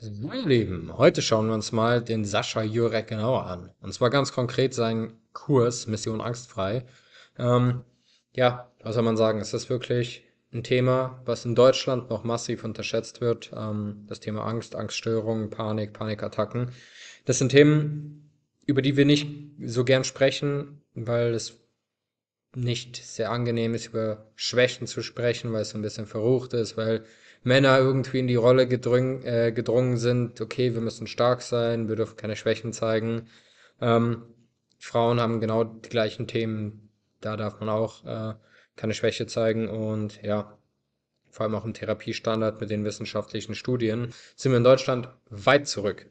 So, ihr Lieben, heute schauen wir uns mal den Sascha Jurek genauer an. Und zwar ganz konkret seinen Kurs Mission Angstfrei. Ähm, ja, was soll man sagen? Es ist wirklich ein Thema, was in Deutschland noch massiv unterschätzt wird. Das Thema Angst, Angststörungen, Panik, Panikattacken. Das sind Themen, über die wir nicht so gern sprechen, weil es nicht sehr angenehm ist, über Schwächen zu sprechen, weil es so ein bisschen verrucht ist, weil Männer irgendwie in die Rolle gedrungen sind, okay, wir müssen stark sein, wir dürfen keine Schwächen zeigen. Ähm, Frauen haben genau die gleichen Themen, da darf man auch keine Schwäche zeigen und ja, vor allem auch im Therapiestandard mit den wissenschaftlichen Studien sind wir in Deutschland weit zurück.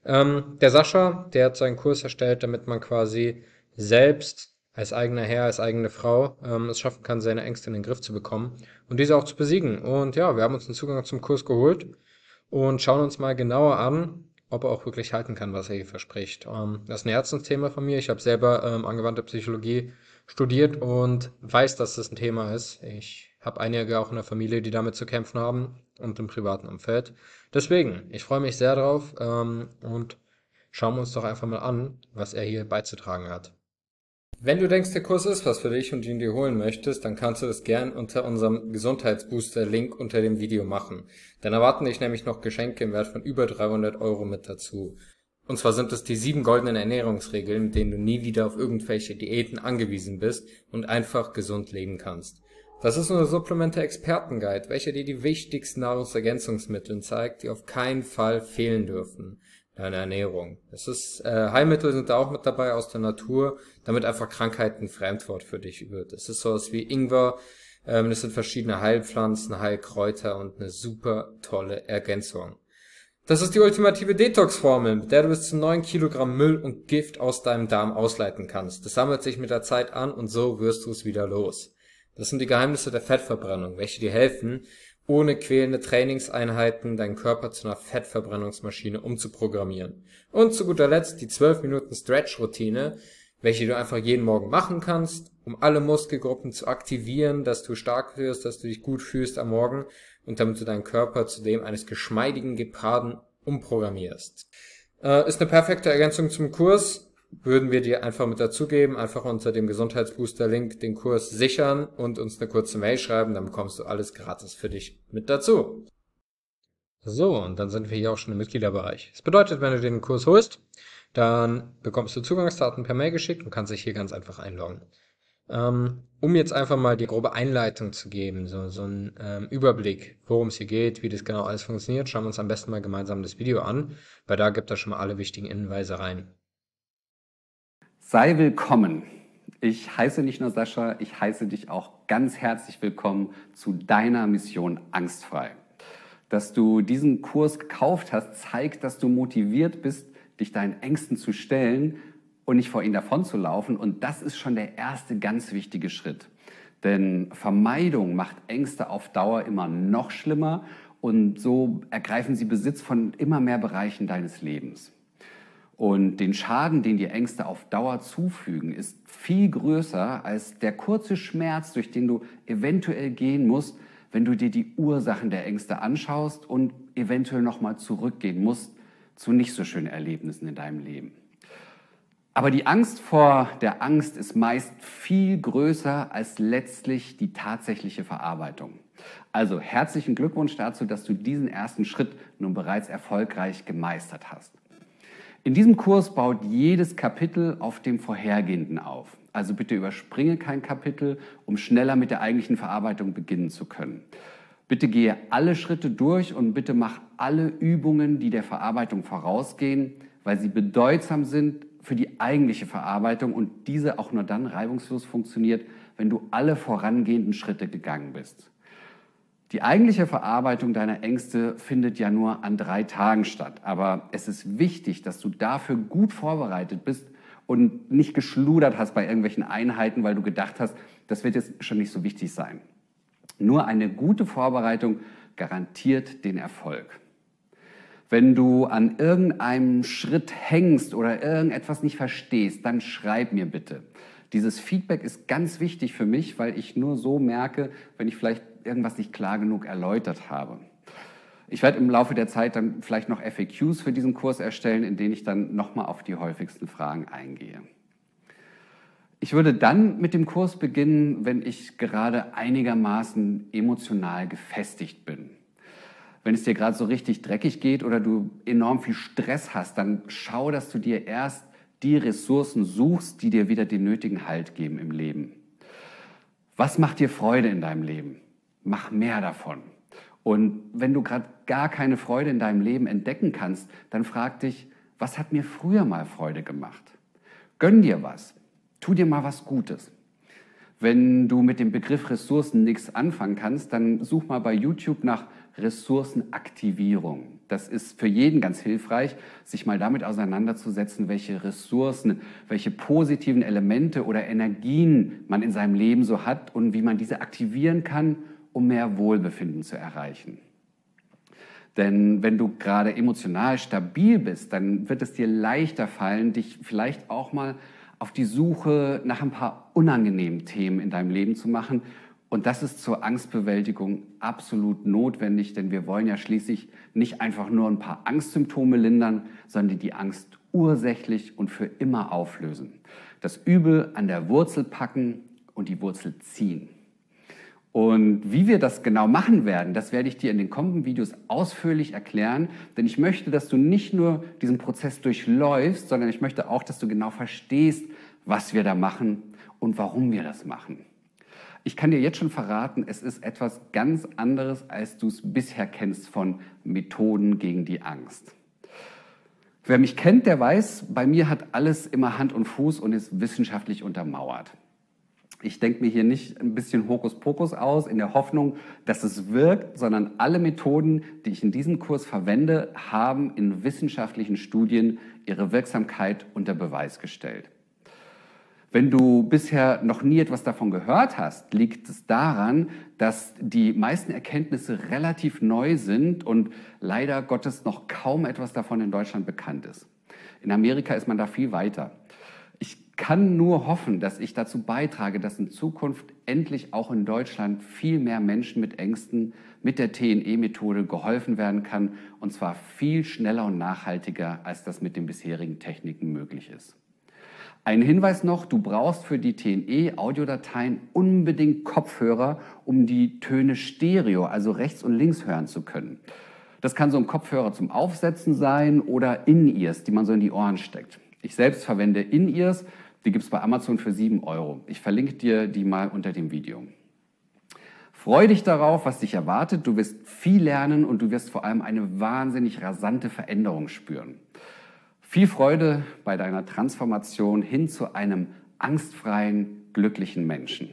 Der Sascha, der hat seinen Kurs erstellt, damit man quasi selbst als eigener Herr, als eigene Frau es schaffen kann, seine Ängste in den Griff zu bekommen und diese auch zu besiegen. Und ja, wir haben uns den Zugang zum Kurs geholt und schauen uns mal genauer an, ob er auch wirklich halten kann, was er hier verspricht. Das ist ein Herzensthema von mir. Ich habe selber angewandte Psychologie studiert und weiß, dass das ein Thema ist. Ich habe einige auch in der Familie, die damit zu kämpfen haben und im privaten Umfeld. Deswegen, ich freue mich sehr drauf und schauen wir uns doch einfach mal an, was er hier beizutragen hat. Wenn du denkst, der Kurs ist was für dich und ihn dir holen möchtest, dann kannst du das gern unter unserem Gesundheitsbooster-Link unter dem Video machen. Dann erwarten dich nämlich noch Geschenke im Wert von über 300 € mit dazu. Und zwar sind es die 7 goldenen Ernährungsregeln, mit denen du nie wieder auf irgendwelche Diäten angewiesen bist und einfach gesund leben kannst. Das ist unser Supplemente-Experten-Guide, welcher dir die wichtigsten Nahrungsergänzungsmittel zeigt, die auf keinen Fall fehlen dürfen in deiner Ernährung. Heilmittel sind da auch mit dabei aus der Natur, damit einfach Krankheit ein Fremdwort für dich wird. Es ist sowas wie Ingwer, das sind verschiedene Heilpflanzen, Heilkräuter und eine super tolle Ergänzung. Das ist die ultimative Detox-Formel, mit der du bis zu 9 Kilogramm Müll und Gift aus deinem Darm ausleiten kannst. Das sammelt sich mit der Zeit an und so wirst du es wieder los. Das sind die Geheimnisse der Fettverbrennung, welche dir helfen, ohne quälende Trainingseinheiten deinen Körper zu einer Fettverbrennungsmaschine umzuprogrammieren. Und zu guter Letzt die 12 Minuten Stretch-Routine, welche du einfach jeden Morgen machen kannst, um alle Muskelgruppen zu aktivieren, dass du stark wirst, dass du dich gut fühlst am Morgen und damit du deinen Körper zu dem eines geschmeidigen Geparden umprogrammierst. Ist eine perfekte Ergänzung zum Kurs, würden wir dir einfach mit dazugeben, einfach unter dem Gesundheitsbooster-Link den Kurs sichern und uns eine kurze Mail schreiben, dann bekommst du alles gratis für dich mit dazu. So, und dann sind wir hier auch schon im Mitgliederbereich. Das bedeutet, wenn du den Kurs holst, dann bekommst du Zugangsdaten per Mail geschickt und kannst dich hier ganz einfach einloggen. Um jetzt einfach mal die grobe Einleitung zu geben, so ein Überblick, worum es hier geht, wie das genau alles funktioniert, schauen wir uns am besten mal gemeinsam das Video an, weil da gibt er schon mal alle wichtigen Hinweise rein. Sei willkommen. Ich heiße nicht nur Sascha, ich heiße dich auch ganz herzlich willkommen zu deiner Mission Angstfrei. Dass du diesen Kurs gekauft hast, zeigt, dass du motiviert bist, dich deinen Ängsten zu stellen und nicht vor ihnen davonzulaufen. Und das ist schon der erste ganz wichtige Schritt. Denn Vermeidung macht Ängste auf Dauer immer noch schlimmer und so ergreifen sie Besitz von immer mehr Bereichen deines Lebens. Und den Schaden, den die Ängste auf Dauer zufügen, ist viel größer als der kurze Schmerz, durch den du eventuell gehen musst, wenn du dir die Ursachen der Ängste anschaust und eventuell nochmal zurückgehen musst zu nicht so schönen Erlebnissen in deinem Leben. Aber die Angst vor der Angst ist meist viel größer als letztlich die tatsächliche Verarbeitung. Also herzlichen Glückwunsch dazu, dass du diesen ersten Schritt nun bereits erfolgreich gemeistert hast. In diesem Kurs baut jedes Kapitel auf dem vorhergehenden auf. Also bitte überspringe kein Kapitel, um schneller mit der eigentlichen Verarbeitung beginnen zu können. Bitte gehe alle Schritte durch und bitte mach alle Übungen, die der Verarbeitung vorausgehen, weil sie bedeutsam sind für die eigentliche Verarbeitung und diese auch nur dann reibungslos funktioniert, wenn du alle vorangehenden Schritte gegangen bist. Die eigentliche Verarbeitung deiner Ängste findet ja nur an 3 Tagen statt. Aber es ist wichtig, dass du dafür gut vorbereitet bist und nicht geschludert hast bei irgendwelchen Einheiten, weil du gedacht hast, das wird jetzt schon nicht so wichtig sein. Nur eine gute Vorbereitung garantiert den Erfolg. Wenn du an irgendeinem Schritt hängst oder irgendetwas nicht verstehst, dann schreib mir bitte. Dieses Feedback ist ganz wichtig für mich, weil ich nur so merke, wenn ich vielleicht irgendwas nicht klar genug erläutert habe. Ich werde im Laufe der Zeit dann vielleicht noch FAQs für diesen Kurs erstellen, in denen ich dann nochmal auf die häufigsten Fragen eingehe. Ich würde dann mit dem Kurs beginnen, wenn ich gerade einigermaßen emotional gefestigt bin. Wenn es dir gerade so richtig dreckig geht oder du enorm viel Stress hast, dann schau, dass du dir erst die Ressourcen suchst, die dir wieder den nötigen Halt geben im Leben. Was macht dir Freude in deinem Leben? Mach mehr davon. Und wenn du gerade gar keine Freude in deinem Leben entdecken kannst, dann frag dich, was hat mir früher mal Freude gemacht? Gönn dir was. Tu dir mal was Gutes. Wenn du mit dem Begriff Ressourcen nichts anfangen kannst, dann such mal bei YouTube nach Ressourcenaktivierung. Das ist für jeden ganz hilfreich, sich mal damit auseinanderzusetzen, welche Ressourcen, welche positiven Elemente oder Energien man in seinem Leben so hat und wie man diese aktivieren kann, um mehr Wohlbefinden zu erreichen. Denn wenn du gerade emotional stabil bist, dann wird es dir leichter fallen, dich vielleicht auch mal auf die Suche nach ein paar unangenehmen Themen in deinem Leben zu machen. Und das ist zur Angstbewältigung absolut notwendig, denn wir wollen ja schließlich nicht einfach nur ein paar Angstsymptome lindern, sondern die Angst ursächlich und für immer auflösen. Das Übel an der Wurzel packen und die Wurzel ziehen. Und wie wir das genau machen werden, das werde ich dir in den kommenden Videos ausführlich erklären, denn ich möchte, dass du nicht nur diesen Prozess durchläufst, sondern ich möchte auch, dass du genau verstehst, was wir da machen und warum wir das machen. Ich kann dir jetzt schon verraten, es ist etwas ganz anderes, als du es bisher kennst von Methoden gegen die Angst. Wer mich kennt, der weiß, bei mir hat alles immer Hand und Fuß und ist wissenschaftlich untermauert. Ich denke mir hier nicht ein bisschen Hokuspokus aus, in der Hoffnung, dass es wirkt, sondern alle Methoden, die ich in diesem Kurs verwende, haben in wissenschaftlichen Studien ihre Wirksamkeit unter Beweis gestellt. Wenn du bisher noch nie etwas davon gehört hast, liegt es daran, dass die meisten Erkenntnisse relativ neu sind und leider Gottes noch kaum etwas davon in Deutschland bekannt ist. In Amerika ist man da viel weiter. Ich kann nur hoffen, dass ich dazu beitrage, dass in Zukunft endlich auch in Deutschland viel mehr Menschen mit Ängsten mit der TNE-Methode geholfen werden kann, und zwar viel schneller und nachhaltiger, als das mit den bisherigen Techniken möglich ist. Ein Hinweis noch, du brauchst für die TNE-Audiodateien unbedingt Kopfhörer, um die Töne stereo, also rechts und links hören zu können. Das kann so ein Kopfhörer zum Aufsetzen sein oder In-Ears, die man so in die Ohren steckt. Ich selbst verwende In-Ears, die gibt es bei Amazon für 7 €. Ich verlinke dir die mal unter dem Video. Freu dich darauf, was dich erwartet. Du wirst viel lernen und du wirst vor allem eine wahnsinnig rasante Veränderung spüren. Viel Freude bei deiner Transformation hin zu einem angstfreien, glücklichen Menschen.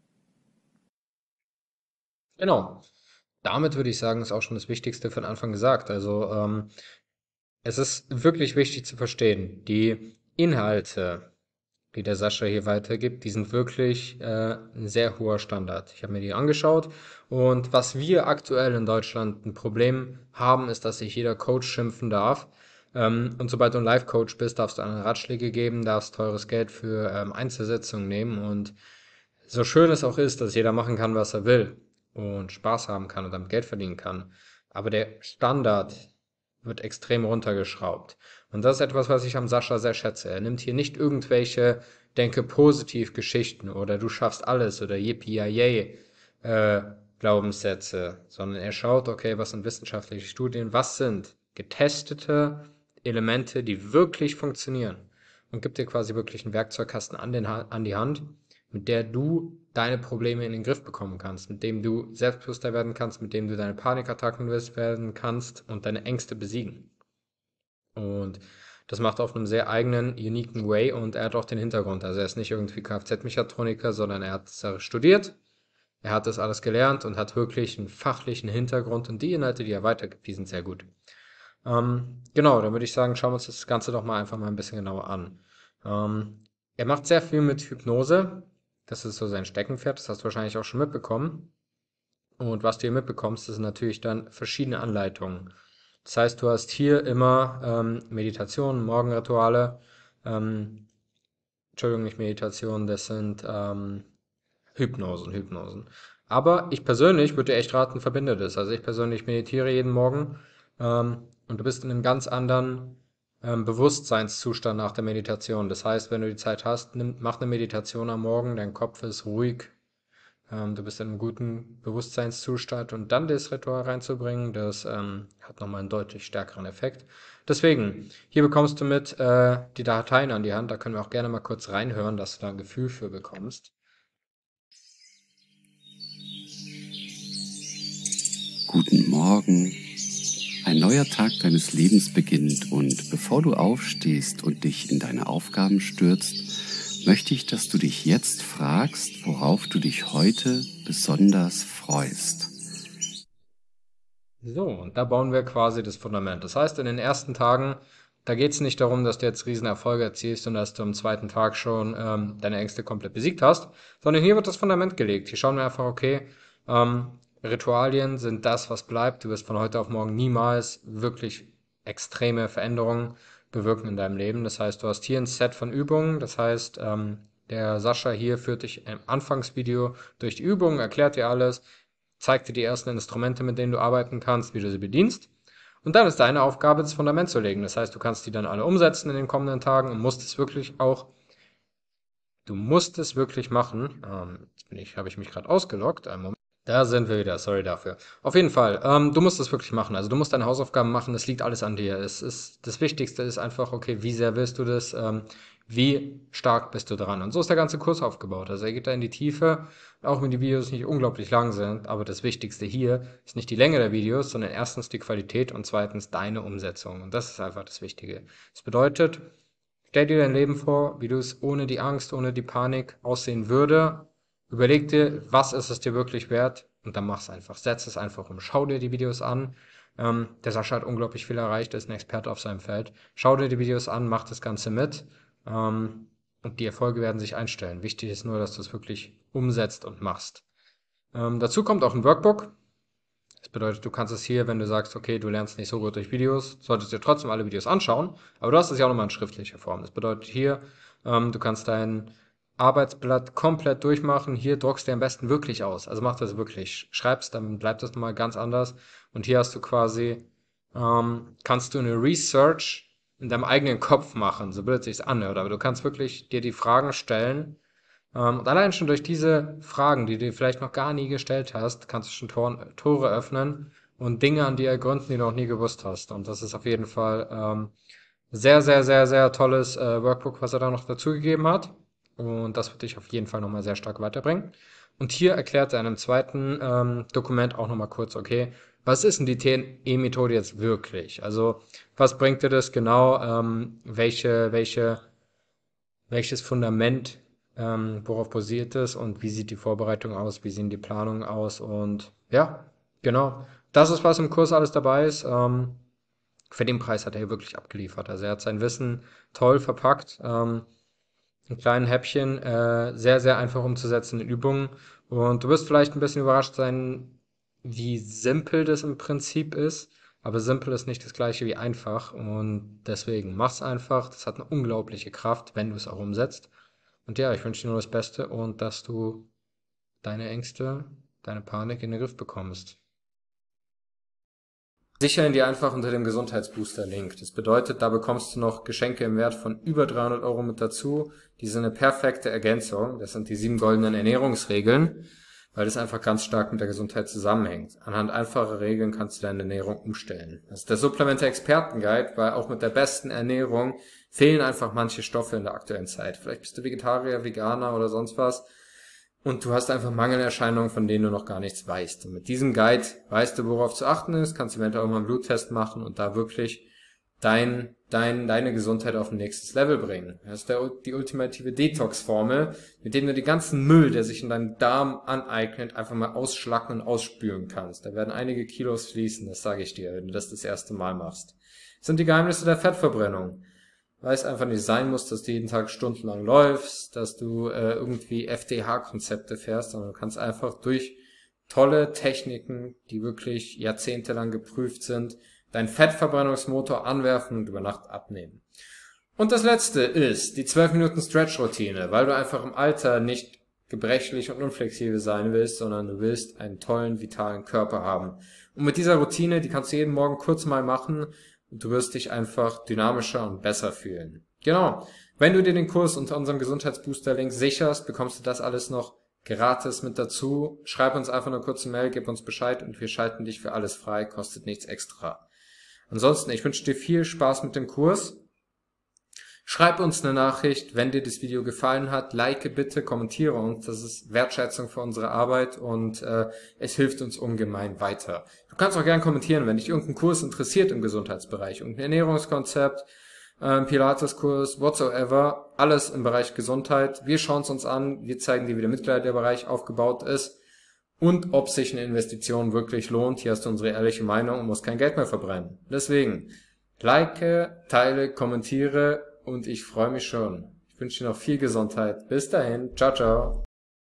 Genau. Damit würde ich sagen, ist auch schon das Wichtigste von Anfang gesagt. Also es ist wirklich wichtig zu verstehen, die Inhalte, die der Sascha hier weitergibt, die sind wirklich ein sehr hoher Standard. Ich habe mir die angeschaut und was wir aktuell in Deutschland ein Problem haben, ist, dass sich jeder Coach schimpfen darf. Und sobald du ein Live-Coach bist, darfst du andere Ratschläge geben, darfst teures Geld für Einzelsitzungen nehmen und so schön es auch ist, dass jeder machen kann, was er will und Spaß haben kann und damit Geld verdienen kann, aber der Standard wird extrem runtergeschraubt. Und das ist etwas, was ich am Sascha sehr schätze. Er nimmt hier nicht irgendwelche denke positiv Geschichten oder du schaffst alles oder yippie äh, Glaubenssätze, sondern er schaut, okay, was sind wissenschaftliche Studien, was sind getestete Elemente, die wirklich funktionieren und gibt dir quasi wirklich einen Werkzeugkasten an die Hand, mit der du deine Probleme in den Griff bekommen kannst, mit dem du selbstbewusster werden kannst, mit dem du deine Panikattacken loswerden kannst und deine Ängste besiegen. Und das macht er auf einem sehr eigenen, uniken Way und er hat auch den Hintergrund. Also er ist nicht irgendwie Kfz-Mechatroniker, sondern er hat es studiert, er hat das alles gelernt und hat wirklich einen fachlichen Hintergrund und die Inhalte, die er weitergibt, die sind sehr gut. Genau, dann würde ich sagen, schauen wir uns das Ganze doch mal einfach mal ein bisschen genauer an. Er macht sehr viel mit Hypnose. Das ist so sein Steckenpferd, das hast du wahrscheinlich auch schon mitbekommen. Und was du hier mitbekommst, das sind natürlich dann verschiedene Anleitungen. Das heißt, du hast hier immer Meditationen, Morgenrituale, Entschuldigung, nicht Meditation, das sind Hypnosen. Aber ich persönlich würde dir echt raten, verbinde das. Also ich persönlich meditiere jeden Morgen und du bist in einem ganz anderen Bewusstseinszustand nach der Meditation. Das heißt, wenn du die Zeit hast, mach eine Meditation am Morgen, dein Kopf ist ruhig, du bist in einem guten Bewusstseinszustand und dann das Ritual reinzubringen, das hat nochmal einen deutlich stärkeren Effekt. Deswegen, hier bekommst du mit die Dateien an die Hand, da können wir auch gerne mal kurz reinhören, dass du da ein Gefühl für bekommst. Guten Morgen. Ein neuer Tag deines Lebens beginnt und bevor du aufstehst und dich in deine Aufgaben stürzt, möchte ich, dass du dich jetzt fragst, worauf du dich heute besonders freust. So, und da bauen wir quasi das Fundament. Das heißt, in den ersten Tagen, da geht es nicht darum, dass du jetzt riesen Erfolge erzielst und dass du am zweiten Tag schon deine Ängste komplett besiegt hast, sondern hier wird das Fundament gelegt. Hier schauen wir einfach, okay, Ritualien sind das, was bleibt. Du wirst von heute auf morgen niemals wirklich extreme Veränderungen bewirken in deinem Leben. Das heißt, du hast hier ein Set von Übungen. Das heißt, der Sascha hier führt dich im Anfangsvideo durch die Übungen, erklärt dir alles, zeigt dir die ersten Instrumente, mit denen du arbeiten kannst, wie du sie bedienst. Und dann ist deine Aufgabe, das Fundament zu legen. Das heißt, du kannst die dann alle umsetzen in den kommenden Tagen und musst es wirklich auch, du musst es wirklich machen. Jetzt habe ich mich gerade ausgeloggt. Einen Moment. Da sind wir wieder, sorry dafür. Auf jeden Fall, du musst es wirklich machen. Also du musst deine Hausaufgaben machen, das liegt alles an dir. Das Wichtigste ist einfach, okay, wie sehr willst du das, wie stark bist du dran? Und so ist der ganze Kurs aufgebaut. Also er geht da in die Tiefe, auch wenn die Videos nicht unglaublich lang sind, aber das Wichtigste hier ist nicht die Länge der Videos, sondern erstens die Qualität und zweitens deine Umsetzung. Und das ist einfach das Wichtige. Das bedeutet, stell dir dein Leben vor, wie du es ohne die Angst, ohne die Panik aussehen würde. Überleg dir, was ist es dir wirklich wert und dann mach's einfach. Setz es einfach um. Schau dir die Videos an. Der Sascha hat unglaublich viel erreicht, ist ein Experte auf seinem Feld. Schau dir die Videos an, mach das Ganze mit und die Erfolge werden sich einstellen. Wichtig ist nur, dass du es wirklich umsetzt und machst. Dazu kommt auch ein Workbook. Das bedeutet, du kannst es hier, wenn du sagst, okay, du lernst nicht so gut durch Videos, solltest dir trotzdem alle Videos anschauen, aber du hast es ja auch nochmal in schriftlicher Form. Das bedeutet hier, du kannst dein Arbeitsblatt komplett durchmachen. Hier druckst du am besten wirklich aus. Also mach das wirklich. Schreibst, dann bleibt das nochmal ganz anders. Und hier hast du quasi, kannst du eine Research in deinem eigenen Kopf machen, so blöd sich's anhört. Aber du kannst wirklich dir die Fragen stellen, und allein schon durch diese Fragen, die du dir vielleicht noch gar nie gestellt hast, kannst du schon Tore öffnen und Dinge an dir ergründen, die du noch nie gewusst hast. Und das ist auf jeden Fall sehr, sehr, sehr, sehr tolles Workbook, was er da noch dazugegeben hat. Und das wird dich auf jeden Fall nochmal sehr stark weiterbringen. Und hier erklärt er in einem zweiten Dokument auch nochmal kurz, okay, was ist denn die TNE-Methode jetzt wirklich? Also, was bringt dir das genau? Welches Fundament, worauf basiert es und wie sieht die Vorbereitung aus, wie sehen die Planungen aus und ja, genau. Das ist, was im Kurs alles dabei ist. Für den Preis hat er hier wirklich abgeliefert. Also er hat sein Wissen toll verpackt, in kleinen Häppchen, sehr, sehr einfach umzusetzen in Übungen. Und du wirst vielleicht ein bisschen überrascht sein, wie simpel das im Prinzip ist. Aber simpel ist nicht das gleiche wie einfach. Und deswegen mach's einfach. Das hat eine unglaubliche Kraft, wenn du es auch umsetzt. Und ja, ich wünsche dir nur das Beste und dass du deine Ängste, deine Panik in den Griff bekommst. Sichern dir einfach unter dem Gesundheitsbooster-Link. Das bedeutet, da bekommst du noch Geschenke im Wert von über 300 Euro mit dazu. Die sind eine perfekte Ergänzung. Das sind die 7 goldenen Ernährungsregeln, weil das einfach ganz stark mit der Gesundheit zusammenhängt. Anhand einfacher Regeln kannst du deine Ernährung umstellen. Das ist der Supplemente-Experten-Guide, weil auch mit der besten Ernährung fehlen einfach manche Stoffe in der aktuellen Zeit. Vielleicht bist du Vegetarier, Veganer oder sonst was. Und du hast einfach Mangelerscheinungen, von denen du noch gar nichts weißt. Und mit diesem Guide weißt du, worauf zu achten ist, kannst eventuell auch mal einen Bluttest machen und da wirklich deine Gesundheit auf ein nächstes Level bringen. Das ist die ultimative Detox-Formel, mit dem du den ganzen Müll, der sich in deinem Darm aneignet, einfach mal ausschlacken und ausspülen kannst. Da werden einige Kilos fließen, das sage ich dir, wenn du das erste Mal machst. Das sind die Geheimnisse der Fettverbrennung. Weil es einfach nicht sein muss, dass du jeden Tag stundenlang läufst, dass du irgendwie FDH-Konzepte fährst, sondern du kannst einfach durch tolle Techniken, die wirklich jahrzehntelang geprüft sind, deinen Fettverbrennungsmotor anwerfen und über Nacht abnehmen. Und das letzte ist die 12 Minuten Stretch-Routine, weil du einfach im Alter nicht gebrechlich und unflexibel sein willst, sondern du willst einen tollen, vitalen Körper haben. Und mit dieser Routine, die kannst du jeden Morgen kurz mal machen und du wirst dich einfach dynamischer und besser fühlen. Genau. Wenn du dir den Kurs unter unserem Gesundheitsbooster-Link sicherst, bekommst du das alles noch gratis mit dazu. Schreib uns einfach eine kurze Mail, gib uns Bescheid und wir schalten dich für alles frei, kostet nichts extra. Ansonsten, ich wünsche dir viel Spaß mit dem Kurs. Schreib uns eine Nachricht, wenn dir das Video gefallen hat. Like bitte, kommentiere uns. Das ist Wertschätzung für unsere Arbeit und es hilft uns ungemein weiter. Du kannst auch gerne kommentieren, wenn dich irgendein Kurs interessiert im Gesundheitsbereich. Irgendein Ernährungskonzept, Pilates-Kurs, whatsoever. Alles im Bereich Gesundheit. Wir schauen es uns an. Wir zeigen dir, wie der Mitgliederbereich aufgebaut ist und ob sich eine Investition wirklich lohnt. Hier hast du unsere ehrliche Meinung und musst kein Geld mehr verbrennen. Deswegen, like, teile, kommentiere und ich freue mich schon. Ich wünsche dir noch viel Gesundheit. Bis dahin. Ciao, ciao.